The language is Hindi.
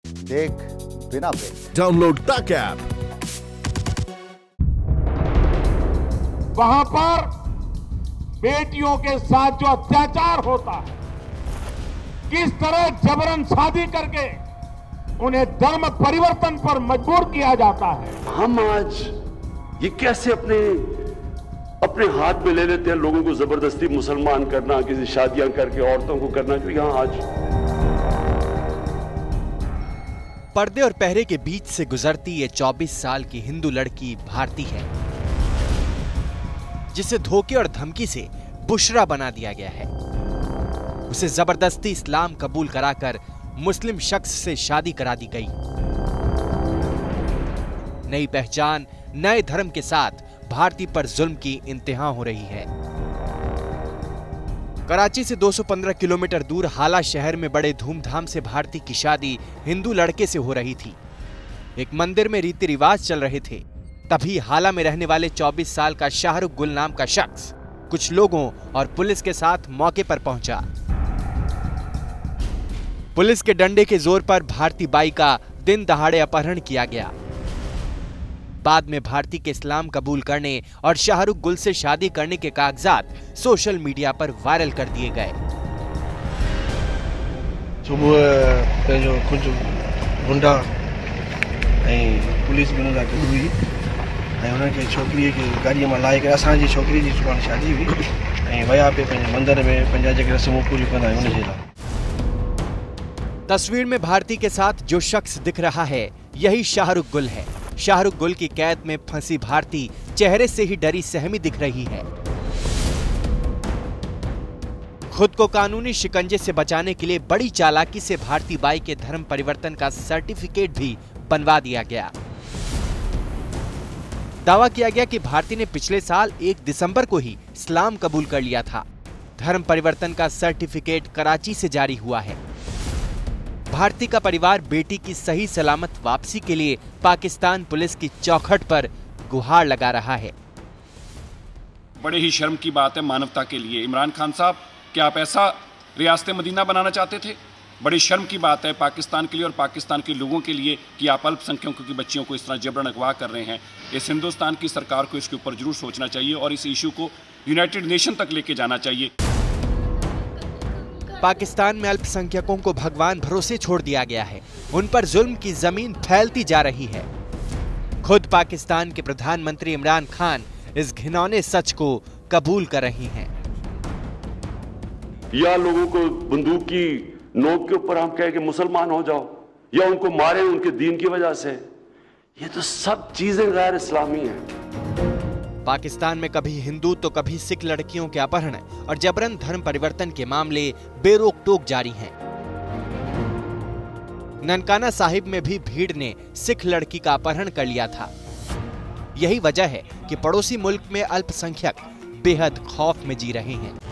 देख बिना ब्रेक। डाउनलोड तक ऐप। वहां पर बेटियों के साथ जो अत्याचार होता है, किस तरह जबरन शादी करके उन्हें धर्म परिवर्तन पर मजबूर किया जाता है। हम आज ये कैसे अपने हाथ में ले लेते हैं लोगों को जबरदस्ती मुसलमान करना, किसी शादियां करके औरतों को करना, जो यहां आज पर्दे और पहरे के बीच से गुजरती ये 24 साल की हिंदू लड़की भारती है, जिसे धोखे और धमकी से बुशरा बना दिया गया है। उसे जबरदस्ती इस्लाम कबूल कराकर मुस्लिम शख्स से शादी करा दी गई। नई पहचान, नए धर्म के साथ भारती पर जुल्म की इंतहा हो रही है। कराची से 215 किलोमीटर दूर हाला शहर में बड़े धूमधाम से भारती की शादी हिंदू लड़के से हो रही थी। एक मंदिर में रीति रिवाज चल रहे थे, तभी हाला में रहने वाले 24 साल का शाहरुख गुल नाम का शख्स कुछ लोगों और पुलिस के साथ मौके पर पहुंचा। पुलिस के डंडे के जोर पर भारती बाई का दिन दहाड़े अपहरण किया गया। बाद में भारती के इस्लाम कबूल करने और शाहरुख गुल से शादी करने के कागजात सोशल मीडिया पर वायरल कर दिए गए। सुबह जो कुछ गुंडा पुलिस भी हुई उनके छोकरी की गाड़ी में लाए असांजी छोकरी जी सुभाणे शादी हुई वया पे मंदिर में पंजा जगह रस्मूं पूरी कंदा उनजे लाइ। तस्वीर में भारती के साथ जो शख्स दिख रहा है, यही शाहरुख गुल है। शाहरुख गुल की कैद में फंसी भारती चेहरे से ही डरी सहमी दिख रही है। खुद को कानूनी शिकंजे से बचाने के लिए बड़ी चालाकी से भारती बाई के धर्म परिवर्तन का सर्टिफिकेट भी बनवा दिया गया। दावा किया गया कि भारती ने पिछले साल 1 दिसंबर को ही इस्लाम कबूल कर लिया था। धर्म परिवर्तन का सर्टिफिकेट कराची से जारी हुआ है। भारती का परिवार बेटी की सही सलामत वापसी के लिए पाकिस्तान पुलिस की चौखट पर गुहार लगा रहा है। बड़े ही शर्म की बात है मानवता के लिए। इमरान खान साहब, क्या आप ऐसा रियासत मदीना बनाना चाहते थे? बड़ी शर्म की बात है पाकिस्तान के लिए और पाकिस्तान के लोगों के लिए कि आप अल्पसंख्यकों की बच्चियों को इस तरह जबरन अगवा कर रहे हैं। इस हिंदुस्तान की सरकार को इसके ऊपर जरूर सोचना चाहिए और इस इशू को यूनाइटेड नेशन तक लेके जाना चाहिए। पाकिस्तान में अल्पसंख्यकों को भगवान भरोसे छोड़ दिया गया है। उन पर जुल्म की जमीन फैलती जा रही है। खुद पाकिस्तान के प्रधानमंत्री इमरान खान इस घिनौने सच को कबूल कर रही हैं। या लोगों को बंदूक की नोक के ऊपर हम कहें कि मुसलमान हो जाओ, या उनको मारे उनके दीन की वजह से, ये तो सब चीजें गैर इस्लामी हैं। पाकिस्तान में कभी हिंदू तो कभी सिख लड़कियों के अपहरण और जबरन धर्म परिवर्तन के मामले बेरोक टोक जारी हैं। ननकाना साहिब में भी भीड़ ने सिख लड़की का अपहरण कर लिया था। यही वजह है कि पड़ोसी मुल्क में अल्पसंख्यक बेहद खौफ में जी रहे हैं।